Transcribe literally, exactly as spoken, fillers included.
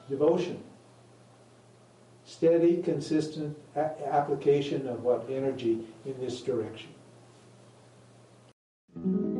devotion. Steady, consistent a- application of what energy in this direction.